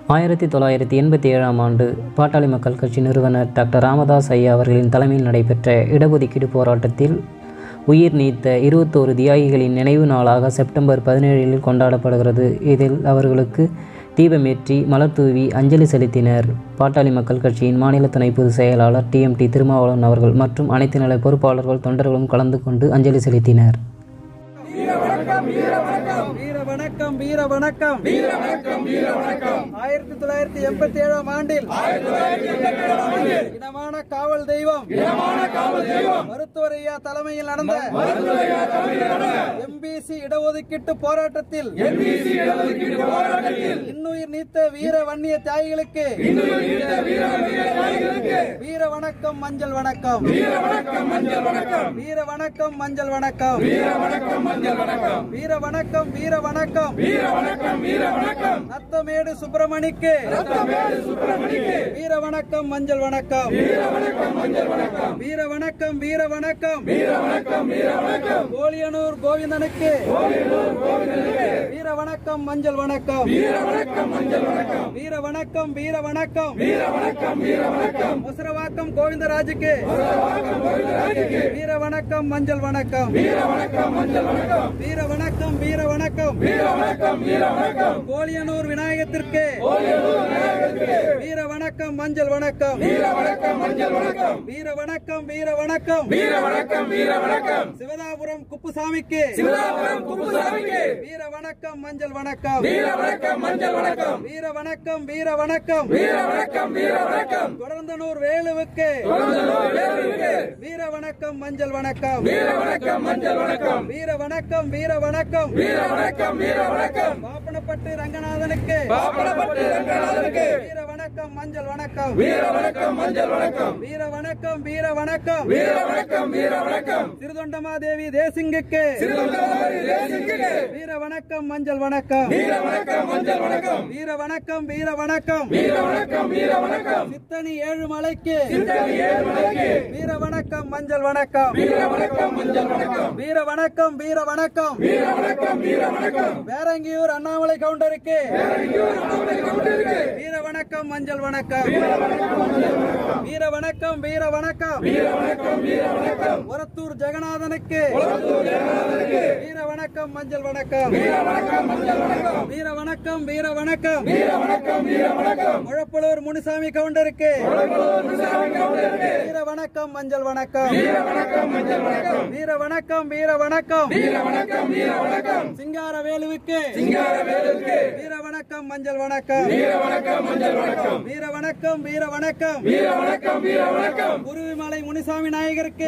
1987ஆம் ஆண்டு பாட்டாளி மக்கள் கட்சி நிறுவனர் டாக்டர் ராமதாஸ் ஐயா அவர்களின் தலைமையில் நடைபெற்ற இடஒதுக்கீடு போராட்டத்தில் உயிர் நீத்த 21 தியாகிகளின் நினைவு நாளாக செப்டம்பர் 17 கொண்டாடப்படுகிறது. இதில் அவர்களுக்கு தீபமேற்றி மலர் தூவி அஞ்சலி செலுத்தினர். பாட்டாளி மக்கள் கட்சியின் மாநில துணை பொதுச் செயலாளர் TMT திருமாவளவன் அவர்கள் மற்றும் அனைத்து நிலை பொறுப்பாளர்கள் தொண்டர்களும் கலந்து கொண்டு அஞ்சலி செலுத்தினர். வீர வணக்கம் வீர வணக்கம் வீர வணக்கம் வீர வணக்கம் 1987ஆம் ஆண்டில் இனமான காவல் தெய்வம் மருத்துவர் ஐயா தலைமையில் நடந்த MBC இடஒதுக்கீட்டு போராட்டத்தில் இன்னுயிர் நீத்த வீர வன்னிய தியாகிகளுக்கு வீர வணக்கம் மஞ்சள் வணக்கம் வீர வணக்கம் மஞ்சள் வணக்கம் வீர வணக்கம் மஞ்சள் வணக்கம் வீர வணக்கம் மஞ்சள் வணக்கம் வீர வணக்கம் வீர வணக்கம் வீர வணக்கம் வீர வணக்கம் நத்தமேடு சுப்பிரமணிக்கு வீர வணக்கம் மஞ்சள் வணக்கம் வீர வணக்கம் மஞ்சள் வணக்கம் வீர வணக்கம் வீர வணக்கம் வீர வணக்கம் வீர வணக்கம் கோலியனூர் கோவிந்தனுக்கு வீர வணக்கம் மஞ்சள் வணக்கம் வீர வணக்கம் மஞ்சள் வணக்கம் வீர வணக்கம் வீர வணக்கம் வீர வணக்கம் வீர வணக்கம் முசரவாக்கம் கோவிந்தராஜுக்கு வீர வணக்கம் மஞ்சள் வணக்கம் வீர வணக்கம் மஞ்சள் வணக்கம் வீர வணக்கம் வீர வணக்கம் வீர வணக்கம் வீர வணக்கம் கோலியனூர் விநாயகத்திற்கு வீர வணக்கம் மஞ்சள் வணக்கம் வீர வணக்கம் மஞ்சள் வணக்கம் வீர வணக்கம் வீர வணக்கம் வீர வணக்கம் வீர வணக்கம் சிவதாபுரம் குப்புசாமிக்கு வீர வணக்கம் மஞ்சள் வணக்கம் வீர வணக்கம் மஞ்சள் வணக்கம் வீர வணக்கம் வீர வணக்கம் வீர வணக்கம் வீர வணக்கம் தொடர்ந்தனூர் வேலுவுக்கு வீர வணக்கம் மஞ்சள் வணக்கம் வீர வணக்கம் மஞ்சள் வணக்கம் வீர வணக்கம் வீர வணக்கம் வீர வணக்கம் வீர வணக்கம் பாப்பனப்பட்டு ரங்கநாதனுக்கு வீர வணக்கம் மஞ்சள் வணக்கம் வீர வணக்கம் மஞ்சள் வணக்கம் வீர வணக்கம் வீர வணக்கம் வீர வணக்கம் வீர வணக்கம் திருதொண்டமாதேவி தேசிங்குக்கு வீர வணக்கம் மஞ்சள் வணக்கம் வீர வணக்கம் மஞ்சள் வணக்கம் வீர வணக்கம் வீர வணக்கம் வீர வணக்கம் வீர வணக்கம் சித்தனி ஏழுமலைக்கு வீர வணக்கம் மஞ்சள் வணக்கம் வீர வணக்கம் மஞ்சள் வணக்கம் வீர வணக்கம் வீர வணக்கம் வீர வணக்கம் வீர வணக்கம் வேரங்கியூர் அண்ணாமலை கவுண்டருக்கு வீர வணக்கம் மஞ்சள் வணக்கம் வீர வணக்கம் வீர வணக்கம் வீர வணக்கம் வீர வணக்கம் ஒரத்தூர் ஜெகநாதனுக்கு வீர வணக்கம் மஞ்சள் வணக்கம் வீர வணக்கம் மஞ்சள் வணக்கம் வீர வணக்கம் வீர வணக்கம் வீர வணக்கம் வீர வணக்கம் முழப்பலூர் முனுசாமி கவுண்டருக்கு வீர வணக்கம் மஞ்சள் வணக்கம் வீர வணக்கம் மஞ்சள் வணக்கம் வீர வணக்கம் வீர வணக்கம் வீர வணக்கம் வீர வணக்கம் சிங்காரவேலுவுக்கு வீர வணக்கம் மஞ்சள் வணக்கம் வீர வணக்கம் மஞ்சள் வணக்கம் வீர வணக்கம் வீர வணக்கம் வீர வணக்கம் வீர வணக்கம் குருவிமலை முனிசாமி நாயகருக்கு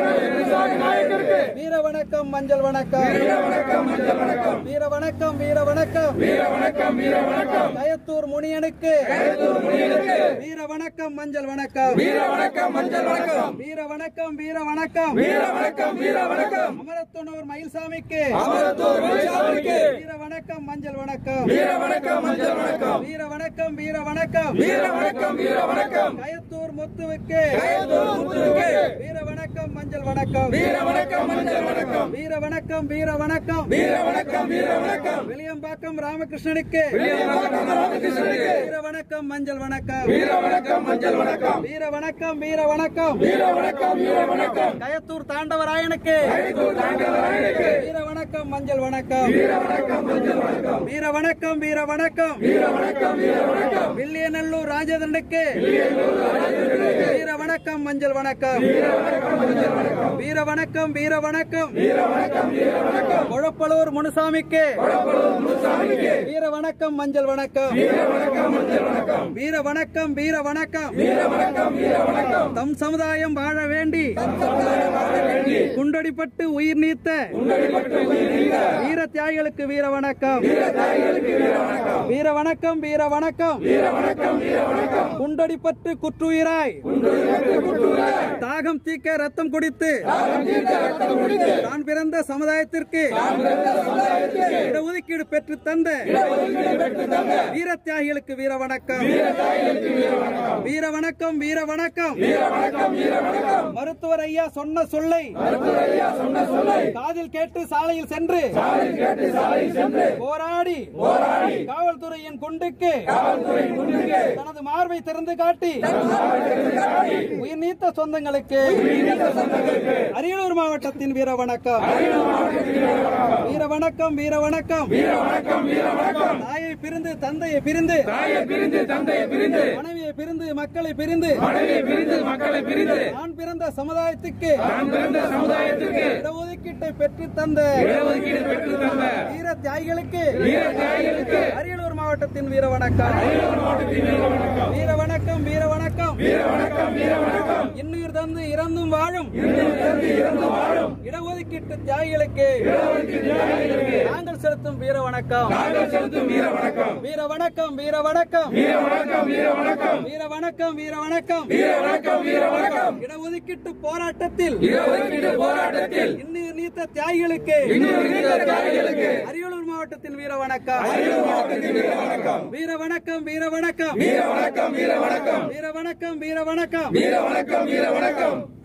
வீர வணக்கம் மஞ்சள் வணக்கம் வீர வணக்கம் மஞ்சள் வணக்கம் வீர வணக்கம் வீர வணக்கம் வீர வணக்கம் வீர வணக்கம் கயத்தூர் முனியனுக்கு வீர வணக்கம் மஞ்சள் வணக்கம் வீர வணக்கம் மஞ்சள் வணக்கம் வீர வணக்கம் வீர வணக்கம் வீர வணக்கம் வீர வணக்கம் அமரத்தனூர் மயில்சாமிக்கு வீர வணக்கம் மஞ்சள் வணக்கம் வீர வணக்கம் மஞ்சள் வணக்கம் வீர வணக்கம் வீர வணக்கம் வீர வணக்கம் வீர வணக்கம் கயத்தூர் முத்துவுக்கு வீர வணக்கம் மஞ்சள் வணக்கம் வீர வணக்கம் மஞ்சள் வணக்கம் வீர வணக்கம் வீர வணக்கம் வீர வணக்கம் வீர வணக்கம் வெளியம்பாக்கம் ராமகிருஷ்ணனுக்கு வீர வணக்கம் மஞ்சள் வணக்கம் வீர வணக்கம் மஞ்சள் வணக்கம் வீர வணக்கம் வீர வணக்கம் வீர வணக்கம் வீர வணக்கம் கயத்தூர் தாண்டவராயனுக்கு வீர வணக்கம் மஞ்சள் வணக்கம் வீர வணக்கம் மஞ்சள் வணக்கம் வீர வணக்கம் வீர வணக்கம் வீர வணக்கம் வீர வணக்கம் வில்லியநல்லூர் ராஜதண்டனுக்கு வீர வணக்கம் மஞ்சள் வணக்கம் வீர வணக்கம் மஞ்சள் வணக்கம் வீர வணக்கம் வீர வணக்கம் வீர வணக்கம் வீர வணக்கம் முழப்பலூர் முனுசாமிக்கு வீர வணக்கம் மஞ்சள் வணக்கம் வீர வணக்கம் மஞ்சள் வணக்கம் வீர வணக்கம் வீர வணக்கம் வீர வணக்கம் வீர வணக்கம் தம் சமுதாயம் வாழ வேண்டி குண்டடிப்பட்டு உயிர் நீத்த வீர தியாகிகளுக்கு வீர வணக்கம் வீர வணக்கம் வீர வணக்கம் வீர வணக்கம் வீர வணக்கம் குண்டடிப்பட்டு குற்றுயிராய் தாகம் தீக்க ரத்தம் குடித்து தான் பிறந்த சமுதாயத்திற்கு இடஒதுக்கீடு பெற்று தந்த வீர தியாகிகளுக்கு வீர வணக்கம். வீர வணக்கம், வீர வணக்கம். மருத்துவர் ஐயா சொன்ன சொல்லை காதில் கேட்டு சாலையில் சென்று போராடி காவல்துறையின் குண்டுக்கு தனது மார்பை திறந்து காட்டி உயிர் நீத்த சொந்தங்களுக்கு அரியலூர் மாவட்டத்தின் வீர வணக்கம். வீர வணக்கம், வீர வணக்கம். தாயை பிரிந்து தந்தையை பிரிந்து மனைவியை பிரிந்து மக்களை பிரிந்து நான் பிறந்த சமுதாயத்துக்கு இடஒதுக்கீட்டை பெற்று தந்த வீர தியாகிகளுக்கு அரியலூர் மாவட்டத்தின் வீர வணக்கம். வீர வணக்கம், வீர வணக்கம். இன்னுயிர் தந்து இறந்தும் வாழும் இடஒதுக்கீட்டு தியாகிகளுக்கு நாங்கள் செலுத்தும் வீர வணக்கம். வீர வணக்கம், வீர வணக்கம். வீர வணக்கம், வீர வணக்கம். இடஒதுக்கீட்டு போராட்டத்தில் இன்னுயிர் நீத்த தியாகிகளுக்கு அரியலூர் மாவட்டத்தின் வீர வணக்கம். வீர வணக்கம், வீர வணக்கம். வீர வணக்கம், வீர வணக்கம்.